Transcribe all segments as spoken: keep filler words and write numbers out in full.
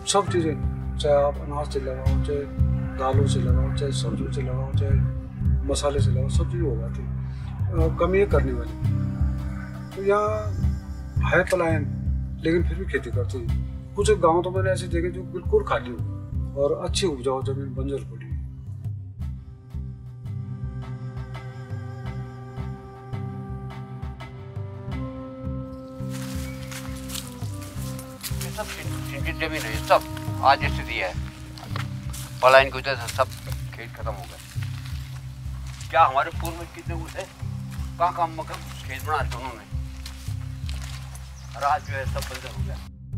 सब चीज़ें, चाहे आप अनाज से लगाओ, चाहे दालों से लगाओ, चाहे सब्जियों से लगाओ, चाहे मसाले से लगाओ, सब चीज़ हो जाती है। कमी है करने वाली। तो यहाँ है पलायन, लेकिन फिर भी खेती करते हैं। कुछ गांव तो मैंने ऐसे देखे जो बिल्कुल खाली हो और अच्छी उपजाऊ जमीन बंजर पड़ी है। सब सिंचित जमीन है, सब आज स्थिति है। पलायन की वजह से सब खेत खत्म हो गए। क्या हमारे पूर्व में कितने वो थे, कहाँ कहाँ मतलब खेत बना थे उन्होंने, और आज जो है सब बंजर हो गया।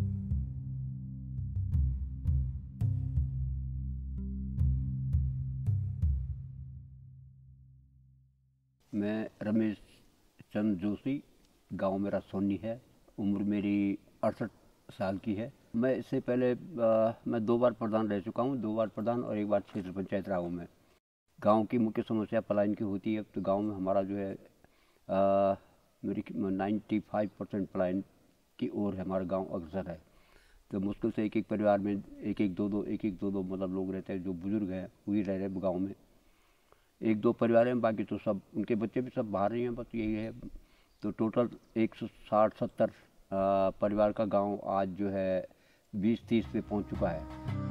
मैं रमेश चंद जोशी, गांव मेरा सोनी है, उम्र मेरी अड़सठ साल की है। मैं इससे पहले आ, मैं दो बार प्रधान रह चुका हूँ, दो बार प्रधान और एक बार क्षेत्र पंचायत रहा हूँ मैं। गांव की मुख्य समस्या पलायन की होती है। तो गांव में हमारा जो है आ, मेरी पचानवे परसेंट पलायन की ओर है, हमारा गांव अग्रसर है। तो मुश्किल से एक एक परिवार में एक एक दो दो एक एक दो दो मतलब लोग रहते हैं, जो बुजुर्ग हैं वही रह रहे हैं गाँव में। एक दो परिवार हैं, बाकी तो सब उनके बच्चे भी सब बाहर ही हैं, बस यही है। तो टोटल एक सौ साठ सत्तर परिवार का गांव आज जो है बीस तीस पे पहुंच चुका है।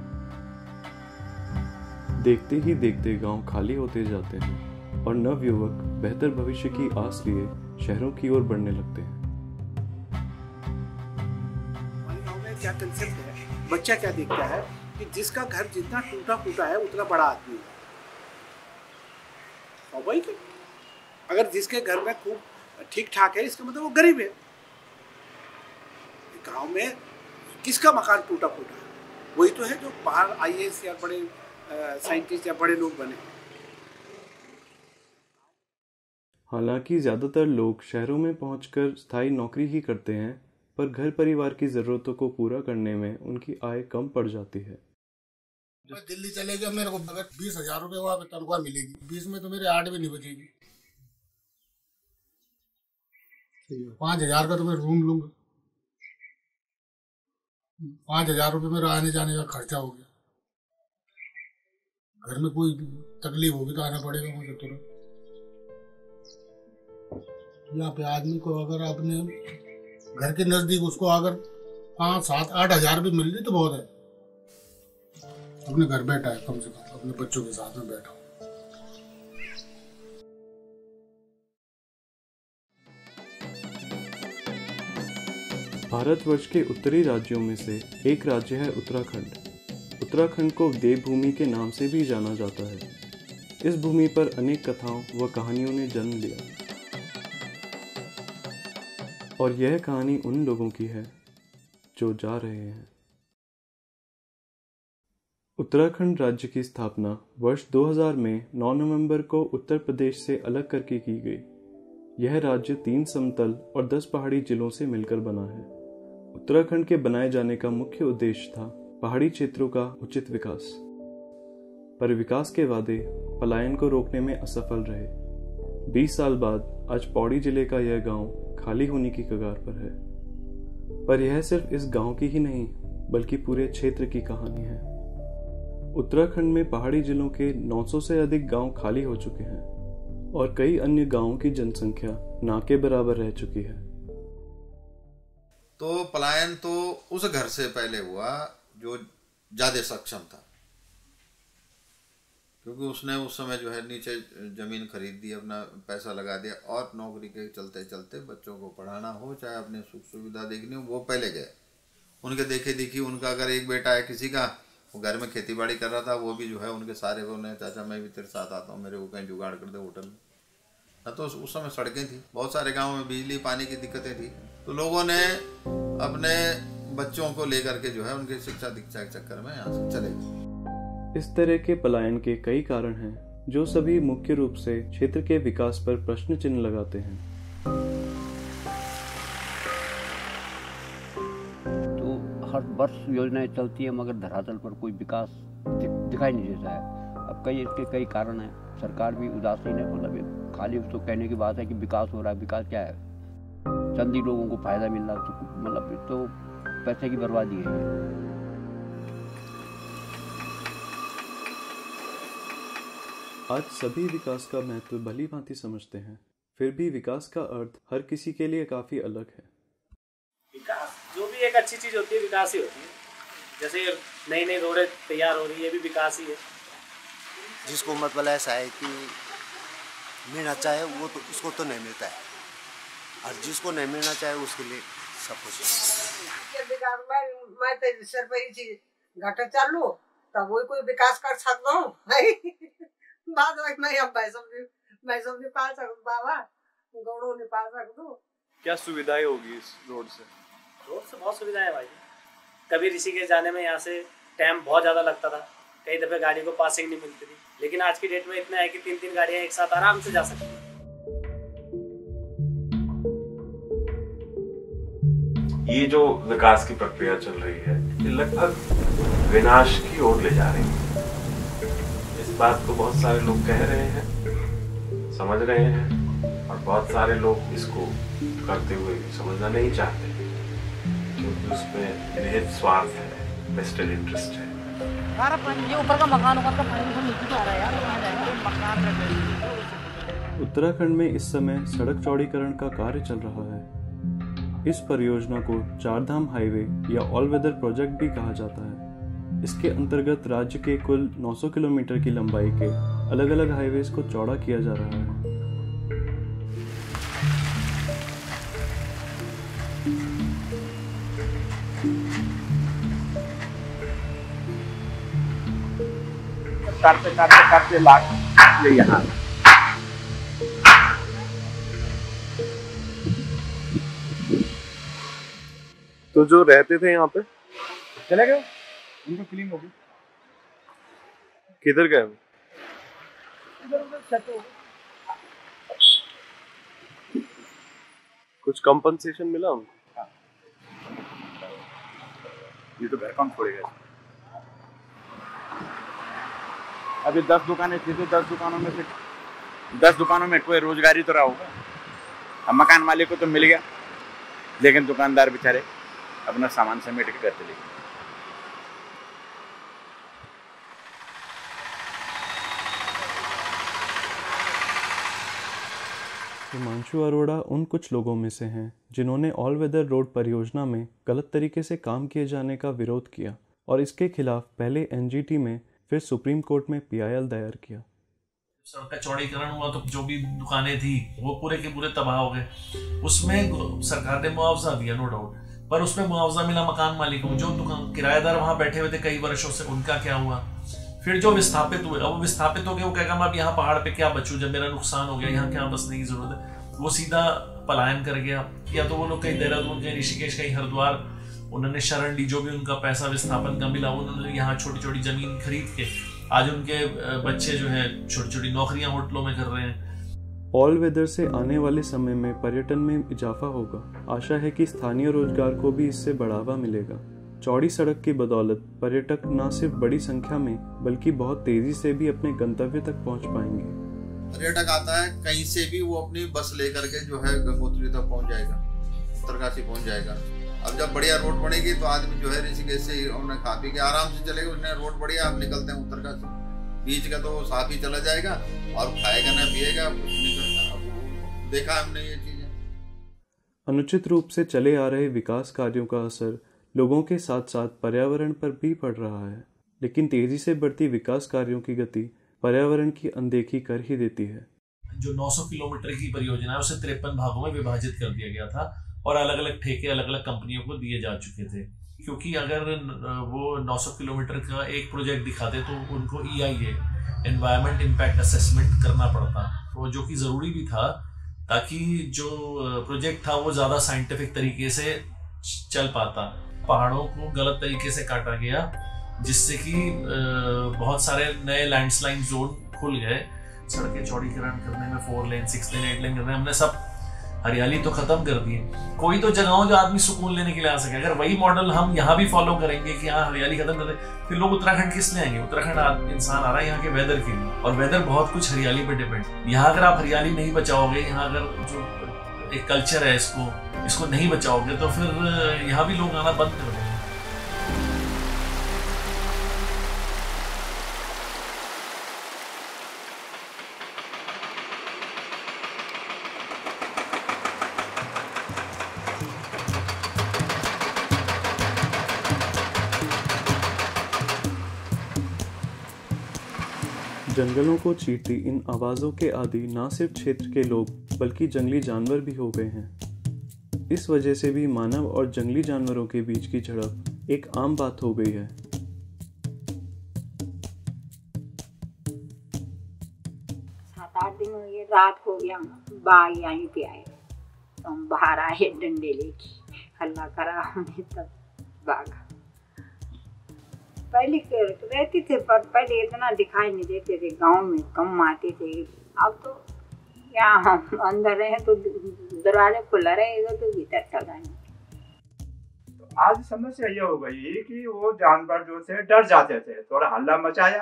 देखते ही देखते गांव खाली होते जाते हैं और नवयुवक बेहतर भविष्य की आस लिए शहरों की ओर बढ़ने लगते हैं। हमारे गांव में क्या कंसेप्ट है, बच्चा क्या देखता है कि जिसका घर जितना टूटा फूटा है उतना बड़ा आदमी है। और वही कि अगर जिसके घर में खूब ठीक ठाक है, इसका मतलब वो गरीब है। गांव में किसका मकान टूटा फूटा है? वही तो है जो बाहर आई ए एस या बड़े साइंटिस्ट या बड़े लोग बने। हालांकि ज्यादातर लोग शहरों में पहुंचकर स्थायी नौकरी ही करते हैं, पर घर परिवार की जरूरतों को पूरा करने में उनकी आय कम पड़ जाती है। मैं दिल्ली चले गया, मेरे को अगर बीस हजार रुपये वहाँ पे तनख्वाह मिलेगी, बीस में तो मेरे आठ भी नहीं बचेगी। पाँच हजार का तो मैं रूम लूंगा, पाँच हजार रुपये मेरा आने जाने का खर्चा हो गया। घर में कोई तकलीफ होगी तो आना पड़ेगा मुझे तुरंत। यहाँ पे आदमी को अगर अपने घर के नजदीक उसको अगर पाँच सात आठ हजार भी मिल रही तो बहुत है। अपने घर बैठा है, कम से कम अपने बच्चों के साथ में बैठा। भारतवर्ष के उत्तरी राज्यों में से एक राज्य है उत्तराखंड। उत्तराखंड को देवभूमि के नाम से भी जाना जाता है। इस भूमि पर अनेक कथाओं व कहानियों ने जन्म लिया, और यह कहानी उन लोगों की है जो जा रहे हैं। उत्तराखंड राज्य की स्थापना वर्ष दो हज़ार में नौ नवंबर को उत्तर प्रदेश से अलग करके की गई। यह राज्य तीन समतल और दस पहाड़ी जिलों से मिलकर बना है। उत्तराखंड के बनाए जाने का मुख्य उद्देश्य था पहाड़ी क्षेत्रों का उचित विकास, पर विकास के वादे पलायन को रोकने में असफल रहे। बीस साल बाद आज पौड़ी जिले का यह गांव खाली होने की कगार पर है। पर यह सिर्फ इस गांव की ही नहीं, बल्कि पूरे क्षेत्र की कहानी है। उत्तराखंड में पहाड़ी जिलों के नौ सौ से अधिक गांव खाली हो चुके हैं और कई अन्य गांवों की जनसंख्या ना के बराबर रह चुकी है। तो पलायन तो उस घर से पहले हुआ जो ज्यादा सक्षम था, क्योंकि उसने उस समय जो है नीचे जमीन खरीद दी, अपना पैसा लगा दिया, और नौकरी के चलते चलते बच्चों को पढ़ाना हो चाहे अपने सुख सुविधा देखनी हो, वो पहले गए। उनके देखे देखी उनका अगर एक बेटा है किसी का, वो घर में खेती बाड़ी कर रहा था, वो भी जो है उनके सारे को ने चाचा मैं भी तेरे साथ आता हूँ, मेरे को कहीं जुगाड़ कर दे होटल में। न तो उस समय सड़कें थी, बहुत सारे गाँव में बिजली पानी की दिक्कतें थी, तो लोगों ने अपने बच्चों को लेकर के जो है उनकी शिक्षा दीक्षा के चक्कर में यहाँ से चले गए। इस तरह के पलायन के कई कारण हैं, जो सभी मुख्य रूप से क्षेत्र के विकास पर प्रश्न चिन्ह लगाते हैं। तो हर वर्ष योजनाएं चलती है, मगर धरातल पर कोई विकास दिखाई नहीं देता है। अब कई इसके कई कारण हैं। सरकार भी उदासीन है, मतलब खाली उसको कहने की बात है कि विकास हो रहा है। विकास क्या है? चंद ही लोगों को फायदा मिल रहा है, तो मतलब तो पैसे की बर्बादी है। आज सभी विकास का महत्व भली भांति समझते हैं, फिर भी विकास का अर्थ हर किसी के लिए काफ़ी अलग है। विकास जो भी एक अच्छी चीज़ होती है विकास ही होती है। जैसे नई नई रोडें तैयार हो रही है, ये भी विकास ही है। जिसको मतलब ऐसा है कि मिलना चाहे वो तो उसको तो नहीं मिलता है, और जिसको नहीं मिलना चाहे उसके लिए सब कुछ। विकास में मैं तो सिर्फ यही चीज घाटा चालू तब वही कोई विकास कर सकता हूँ। बाद में मैं अब पैसा भी मैं सब नहीं पाल सकूँ, बाबा गौड़ों नहीं पाल सकूँ। क्या सुविधाएं होगी इस रोड से? रोड से बहुत सुविधाएं है भाई। कभी ऋषिकेश जाने में यहाँ से टाइम बहुत ज़्यादा लगता था, कई दफ़े गाड़ी को पासिंग नहीं मिलती थी, लेकिन आज की डेट में इतना है कि तीन तीन गाड़ियाँ एक साथ आराम से जा सकती हैं। ये जो विकास की प्रक्रिया चल रही है ये लगभग विनाश की ओर ले जा रही है। इस बात को बहुत सारे लोग कह रहे हैं, समझ रहे हैं, और बहुत सारे लोग इसको करते हुए समझना नहीं चाहते क्योंकि उसमें निहित स्वार्थ है, वेस्टेड इंटरेस्ट है। ये ऊपर का मकान ऊपर का पानी नीचे आ रहा है यार, वहाँ जाएंगे मकान। उत्तराखंड में इस समय सड़क चौड़ीकरण का कार्य चल रहा है। इस परियोजना को चारधाम हाईवे या ऑल वेदर प्रोजेक्ट भी कहा जाता है। इसके अंतर्गत राज्य के कुल नौ सौ किलोमीटर की लंबाई के अलग अलग हाईवेज को चौड़ा किया जा रहा है। करते करते करते लाग ये यहाँ तो जो रहते थे यहाँ पे चले गए, उनको क्लीन हो गई। किधर गए? कुछ कंपनसेशन मिला उनको? ये तो घर कौन छोड़ेगा? अभी दस दुकानें थी तो दस दुकानों में से दस दुकानों में कोई रोजगारी तो रहा होगा। अब मकान मालिक को तो मिल गया, लेकिन दुकानदार बेचारे अपना सामान समेट के घर चले गए। हिमांशु अरोड़ा उन कुछ लोगों में से हैं जिन्होंने ऑल वेदर रोड परियोजना में गलत तरीके से काम किए जाने का विरोध किया और इसके खिलाफ पहले एनजीटी में फिर सुप्रीम कोर्ट में पीआईएल दायर किया। सड़क का चौड़ीकरण हुआ तो जो भी दुकानें थी वो पूरे के पूरे तबाह हो गए। उसमें सरकार ने मुआवजा दिया नो डाउट, पर उसमें मुआवजा मिला मकान मालिकों, जो दुकान किराएदार वहां बैठे हुए थे कई वर्षों से, उनका क्या हुआ? फिर जो विस्थापित हुए, अब वो विस्थापित हो गए, वो कहेगा मैं अब यहाँ पहाड़ पे क्या बचूं, जब मेरा नुकसान हो गया, यहाँ क्या बसने की जरूरत है? वो सीधा पलायन कर गया, या तो वो लोग कहीं देहरादून, कहीं ऋषिकेश, कहीं हरिद्वार उन्होंने शरण ली, जो भी उनका पैसा विस्थापन का मिला उन्होंने यहाँ छोटी छोटी जमीन खरीद के आज उनके बच्चे जो है छोटी छोटी नौकरियां होटलों में कर रहे हैं। ऑल वेदर से आने वाले समय में पर्यटन में इजाफा होगा। आशा है कि स्थानीय रोजगार को भी इससे बढ़ावा मिलेगा। चौड़ी सड़क की बदौलत पर्यटक न सिर्फ बड़ी संख्या में बल्कि बहुत तेजी से भी अपने गंतव्य तक पहुंच पाएंगे। पर्यटक आता है कहीं से भी, वो अपनी बस लेकर के जो है गंगोत्री तक पहुंच जाएगा, उत्तरकाशी पहुंच जाएगा। अब जब बढ़िया रोड बनेगी तो आदमी जो है ऋषिकेश से उन्हें खा पी के आराम से चलेगा। उन्हें रोड बढ़िया, आप निकलते हैं उत्तरकाशी, बीच का तो साफ ही चला जाएगा और खाएगा ना पिएगा, कुछ नहीं करता। देखा हमने ये चीजें। अनुचित रूप से चले आ रहे विकास कार्यों का असर लोगों के साथ साथ पर्यावरण पर भी पड़ रहा है, लेकिन तेजी से बढ़ती विकास कार्यों की गति पर्यावरण की अनदेखी कर ही देती है। जो नौ सौ किलोमीटर की परियोजना है उसे तिरपन भागों में विभाजित कर दिया गया था और अलग अलग ठेके अलग अलग कंपनियों को दिए जा चुके थे, क्योंकि अगर वो नौ सौ किलोमीटर का एक प्रोजेक्ट दिखाते तो उनको E I A environment impact assessment करना पड़ता, तो जो कि ज़रूरी भी था ताकि जो प्रोजेक्ट था वो ज़्यादा साइंटिफिक तरीके से चल पाता। पहाड़ों को गलत तरीके से काटा गया जिससे कि बहुत सारे नए लैंडस्लाइड जोन खुल गए। सड़कें चौड़ीकरण करने में four lane, six lane, eight lane करने हमने सब हरियाली तो खत्म कर दी। कोई तो जगहों जो आदमी सुकून लेने के लिए आ सके, अगर वही मॉडल हम यहाँ भी फॉलो करेंगे कि हाँ हरियाली खत्म कर दे, फिर लोग उत्तराखंड किस लिए आएंगे? उत्तराखंड इंसान आ रहा है यहाँ के वेदर के लिए, और वेदर बहुत कुछ हरियाली पे डिपेंड। यहाँ अगर आप हरियाली नहीं बचाओगे, यहाँ अगर जो एक कल्चर है इसको इसको नहीं बचाओगे तो फिर यहाँ भी लोग आना बंद कर देंगे। जंगलों को चीरती इन आवाज़ों के आदी न सिर्फ क्षेत्र के लोग बल्कि जंगली जानवर भी हो गए हैं। इस वजह से भी मानव और जंगली जानवरों के बीच की झड़प एक आम बात हो गई है। सात आठ दिन हुए, रात हो गया, बाघ यहीं पे आए, तो हम बाहर आए डंडे लेके, हल्ला करा हमने, तब बाघ पहले रहते थे पर पहले इतना दिखाई नहीं देते थे, गांव में कम आते थे। अब तो यहाँ हम अंदर रहे तो दरवाजे खुला रहेगा तो भीतर चल आएंगे। तो आज समस्या ये हो गई कि वो जानवर जो थे डर जाते थे, थोड़ा हल्ला मचाया,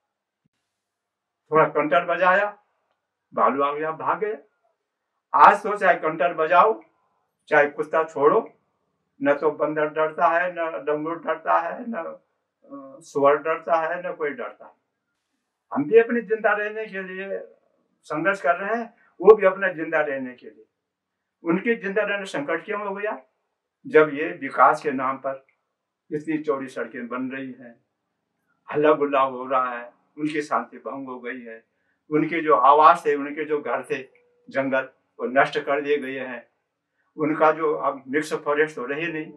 थोड़ा कंटर बजाया, भालू आ गया भागे। आज तो चाहे कंटर बजाओ चाहे कुत्ता छोड़ो, न तो बंदर डरता है, न डमरू डरता है, न सुअर डरता है, न कोई डरता है। हम भी अपनी जिंदा रहने के लिए संघर्ष कर रहे हैं, वो भी अपना जिंदा रहने के लिए। उनकी जिंदा रहने संकट क्यों हो गया? जब ये विकास के नाम पर इतनी चौड़ी सड़कें बन रही हैं, हल्ला गुल्ला हो रहा है, उनकी शांति भंग हो गई है, उनके जो आवास थे, उनके जो घर थे जंगल, वो नष्ट कर दिए गए हैं। उनका जो अब मिक्स फॉरेस्ट तो रही नहीं।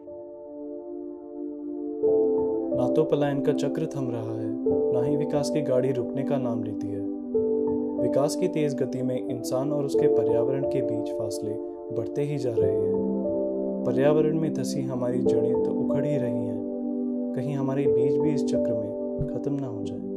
ना तो पलायन का चक्र थम रहा है, ना ही विकास की गाड़ी रुकने का नाम लेती है। विकास की तेज गति में इंसान और उसके पर्यावरण के बीच फासले बढ़ते ही जा रहे हैं। पर्यावरण में धसी हमारी जड़ें तो उखड़ ही रही हैं, कहीं हमारे बीज भी इस चक्र में खत्म ना हो जाए।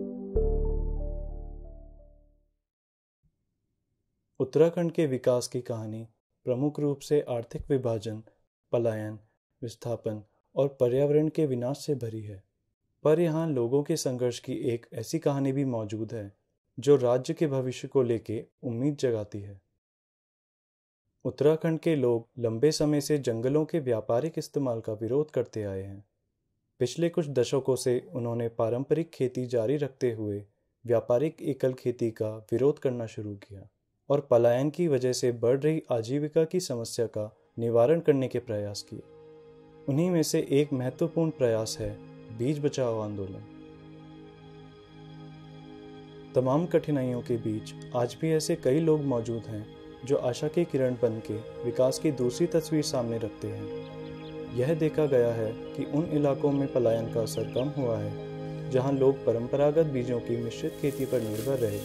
उत्तराखंड के विकास की कहानी प्रमुख रूप से आर्थिक विभाजन, पलायन, विस्थापन और पर्यावरण के विनाश से भरी है। पर यहाँ लोगों के संघर्ष की एक ऐसी कहानी भी मौजूद है जो राज्य के भविष्य को लेके उम्मीद जगाती है। उत्तराखंड के लोग लंबे समय से जंगलों के व्यापारिक इस्तेमाल का विरोध करते आए हैं। पिछले कुछ दशकों से उन्होंने पारंपरिक खेती जारी रखते हुए व्यापारिक एकल खेती का विरोध करना शुरू किया और पलायन की वजह से बढ़ रही आजीविका की समस्या का निवारण करने के प्रयास किए। उन्हीं में से एक महत्वपूर्ण प्रयास है बीज बचाओ आंदोलन। तमाम कठिनाइयों के बीच आज भी ऐसे कई लोग मौजूद हैं जो आशा की किरण बन के विकास की दूसरी तस्वीर सामने रखते हैं। यह देखा गया है कि उन इलाकों में पलायन का असर कम हुआ है जहां लोग परंपरागत बीजों की मिश्रित खेती पर निर्भर रहे।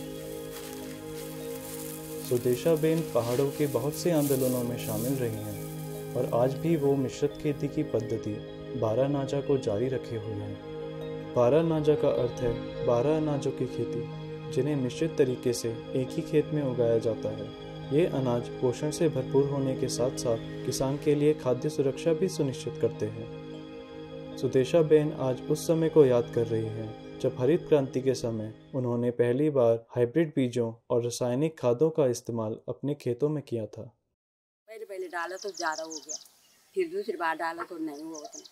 सुदेशाबेन पहाड़ों के बहुत से आंदोलनों में शामिल रही हैं और आज भी वो मिश्रित खेती की पद्धति बारह नाजा को जारी रखे हुए हैं। बारह नाजा का अर्थ है बारह अनाजों की खेती, जिन्हें मिश्रित तरीके से एक ही खेत में उगाया जाता है। ये अनाज पोषण से भरपूर होने के साथ साथ किसान के लिए खाद्य सुरक्षा भी सुनिश्चित करते हैं। सुदेशाबेन आज उस समय को याद कर रही हैं जब हरित क्रांति के समय उन्होंने पहली बार हाइब्रिड बीजों और रासायनिक खादों का इस्तेमाल अपने खेतों में किया था। पहले पहले डाला तो ज़्यादा हो गया, फिर दूसरी बार डाला तो नहीं हुआ उतना।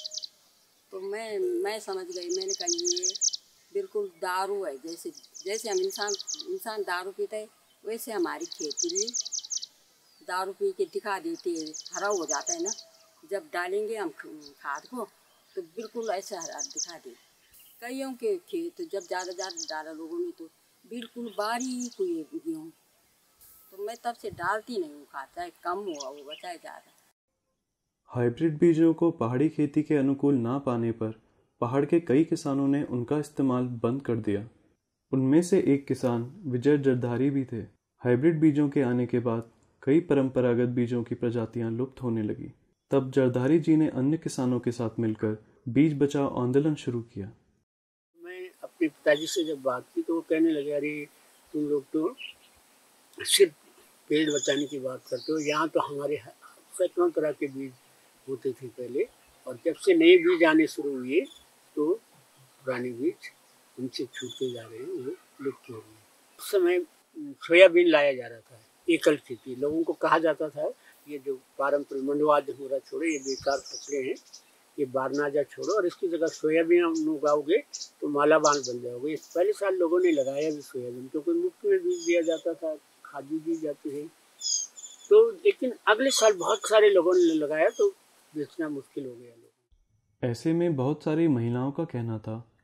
तो मैं मैं समझ गई, मैंने कहा ये बिल्कुल दारू है। जैसे जैसे हम इंसान इंसान दारू पीते हैं वैसे हमारी खेती भी दारू पी के दिखा देती है, हरा हो जाता है ना। जब डालेंगे हम खाद को तो बिल्कुल ऐसा हरा दिखा दे। कईयों के खेत जब ज़्यादा ज़्यादा डाला लोगों ने तो बिल्कुल बारीक हुए गेहूँ। तो मैं तब से डालती नहीं हूँ खाद, चाहे कम हुआ वो चाहे ज़्यादा। हाइब्रिड बीजों को पहाड़ी खेती के अनुकूल ना पाने पर पहाड़ के कई किसानों ने उनका इस्तेमाल बंद कर दिया। उनमें से एक किसान विजय जरधारी भी थे। हाइब्रिड बीजों के आने के बाद कई परंपरागत बीजों की प्रजातियां लुप्त होने लगी। तब जरधारी जी ने अन्य किसानों के साथ मिलकर बीज बचाओ आंदोलन शुरू किया। मैं अपने पिताजी से जब बात की तो वो कहने लगे, अरे तुम लोग तो सिर्फ पेड़ बचाने की बात करते हो, यहाँ तो हमारे सैकड़ों तरह के बीज होते थे पहले, और जब से नए बीज आने शुरू हुए तो पुराने बीज उनसे छूटते जा रहे हैं, वो लुप्त हो रहे हैं। उस समय सोयाबीन लाया जा रहा था, एकल खेती। लोगों को कहा जाता था ये जो पारंपरिक मंडवाद हो रहा छोड़ो, ये बेकार फसलें हैं, ये बारनाजा छोड़ो और इसकी जगह सोयाबीन उगाओगे तो मालाबान बन जाओगे। पहले साल लोगों ने लगाया भी सोयाबीन, क्योंकि मुफ्त में बीज दिया जाता था, खाद भी दी जाती है। तो लेकिन अगले साल बहुत सारे लोगों ने लगाया तो बेचना मुश्किल हो गया। ऐसे में बहुत सारी महिलाओं का कहना था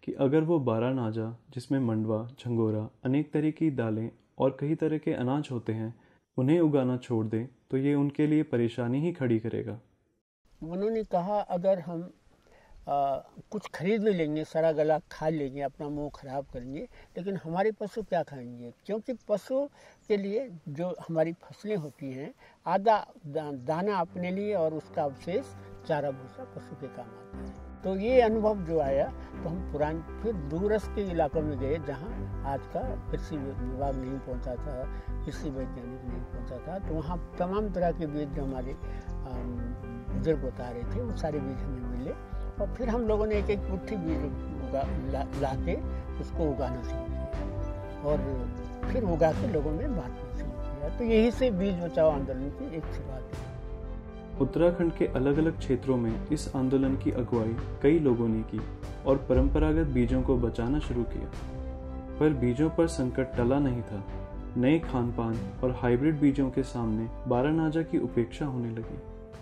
कि अगर वो बारानाजा, जिसमें मंडवा, झंगोरा, अनेक तरह की दालें और कई तरह के अनाज होते हैं, उन्हें उगाना छोड़ दें तो ये उनके लिए परेशानी ही खड़ी करेगा। उन्होंने कहा अगर हम आ, कुछ खरीद भी लेंगे, सारा गला खा लेंगे, अपना मुंह खराब करेंगे, लेकिन हमारे पशु क्या खाएंगे? क्योंकि पशु के लिए जो हमारी फसलें होती हैं, आधा दा, दाना अपने लिए और उसका अवशेष चारा भूसा पशु के काम आता है। तो ये अनुभव जो आया तो हम पुरान फिर दूरस्थ के इलाकों में गए जहाँ आज का कृषि विभाग नहीं पहुँचा था, कृषि वैज्ञानिक नहीं पहुँचा था। तो वहाँ तमाम तरह के बीज जो हमारे बुजुर्ग बता रहे थे वो सारे बीज हमें मिले और फिर हम लोगों ने एक एक मुट्ठी बीज उगा ला, ला के उसको उगाना शुरू किया और फिर उगा के लोगों में बांटना शुरू किया। तो यही से बीज बचाओ आंदोलन की एक शुरुआत है। उत्तराखंड के अलग अलग क्षेत्रों में इस आंदोलन की अगुवाई कई लोगों ने की और परंपरागत बीजों को बचाना शुरू किया, पर बीजों पर संकट टला नहीं था। नए खान पान और हाइब्रिड बीजों के सामने बारानाजा की उपेक्षा होने लगी।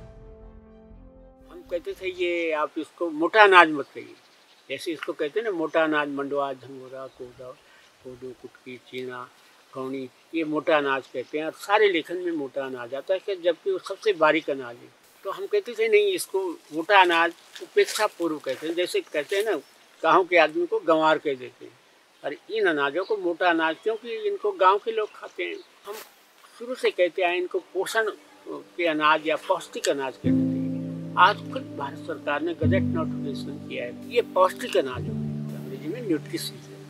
हम कहते थे ये आप इसको मोटा अनाज मत कहिए, जैसे इसको कहते हैं ना मोटा अनाज, मंडवा, झंगोरा, कोदा, कोदो, कुटकी, चीना, कौनी, ये मोटा अनाज कहते हैं और सारे लेखन में मोटा अनाज आता है, जबकि वो सबसे बारीक अनाज है। तो हम कहते थे नहीं, इसको मोटा अनाज उपेक्षा पूर्व कहते हैं। जैसे कहते हैं ना गाँव के आदमी को गंवार कह देते हैं, और इन अनाजों को मोटा अनाज क्योंकि इनको गांव के लोग खाते हैं। हम शुरू से कहते आए इनको पोषण के अनाज या पौष्टिक अनाज कहते थे। आज खुद भारत सरकार ने गजट नोटिफिकेशन किया है, ये पौष्टिक अनाज है, अंग्रेजी में न्यूट्रिशियस है।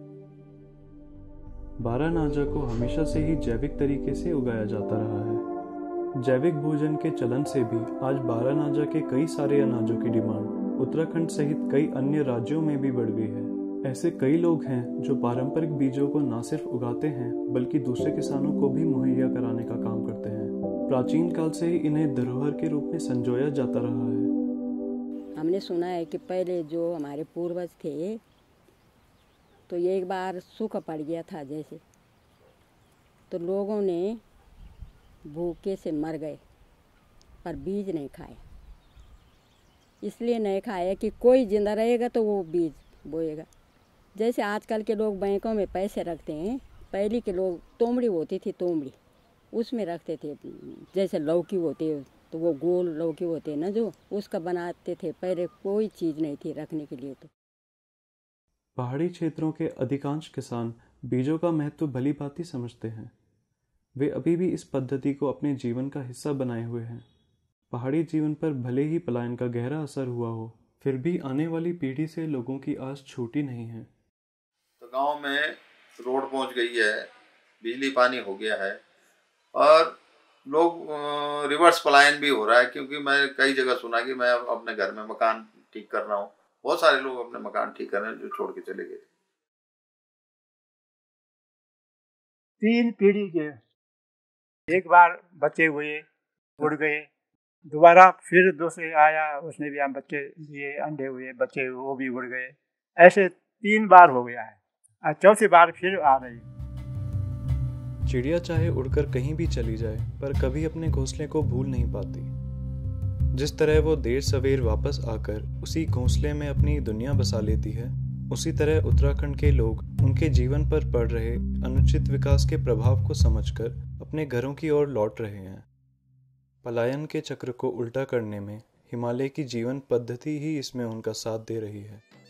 बारानाजा को हमेशा से ही जैविक तरीके से उगाया जाता रहा है। जैविक भोजन के चलन से भी आज बारानाजा के कई सारे अनाजों की डिमांड उत्तराखंड सहित कई अन्य राज्यों में भी बढ़ गई है। ऐसे कई लोग हैं जो पारंपरिक बीजों को न सिर्फ उगाते हैं बल्कि दूसरे किसानों को भी मुहैया कराने का काम करते हैं। प्राचीन काल से ही इन्हें धरोहर के रूप में संजोया जाता रहा है। हमने सुना है कि पहले जो हमारे पूर्वज थे तो ये एक बार सूखा पड़ गया था जैसे, तो लोगों ने भूखे से मर गए पर बीज नहीं खाए। इसलिए नहीं खाए कि कोई जिंदा रहेगा तो वो बीज बोएगा। जैसे आजकल के लोग बैंकों में पैसे रखते हैं, पहले के लोग तोमड़ी होती थी, तोमड़ी उसमें रखते थे। जैसे लौकी होती है तो वो गोल लौकी होते हैं ना, जो उसका बनाते थे। पहले कोई चीज़ नहीं थी रखने के लिए। तो पहाड़ी क्षेत्रों के अधिकांश किसान बीजों का महत्व भली भांति समझते हैं। वे अभी भी इस पद्धति को अपने जीवन का हिस्सा बनाए हुए हैं। पहाड़ी जीवन पर भले ही पलायन का गहरा असर हुआ हो, फिर भी आने वाली पीढ़ी से लोगों की आस छोटी नहीं है। तो गांव में रोड पहुंच गई है, बिजली पानी हो गया है और लोग रिवर्स पलायन भी हो रहा है। क्योंकि मैं कई जगह सुना कि मैं अपने घर में मकान ठीक कर रहा हूँ, बहुत सारे लोग अपने मकान ठीक कर रहे हैं जो छोड़ के चले गए। तीन पीढ़ी के एक बार बच्चे हुए, उड़ गए, दोबारा फिर दूसरे आया, उसने भी हम बच्चे दिए, अंडे हुए, बच्चे हुए, वो भी उड़ गए। ऐसे तीन बार हो गया है और चौथी बार फिर आ रही। चिड़िया चाहे उड़कर कहीं भी चली जाए पर कभी अपने घोंसले को भूल नहीं पाती। जिस तरह वो देर सवेर वापस आकर उसी घोंसले में अपनी दुनिया बसा लेती है, उसी तरह उत्तराखंड के लोग उनके जीवन पर पड़ रहे अनुचित विकास के प्रभाव को समझकर अपने घरों की ओर लौट रहे हैं। पलायन के चक्र को उल्टा करने में हिमालय की जीवन पद्धति ही इसमें उनका साथ दे रही है।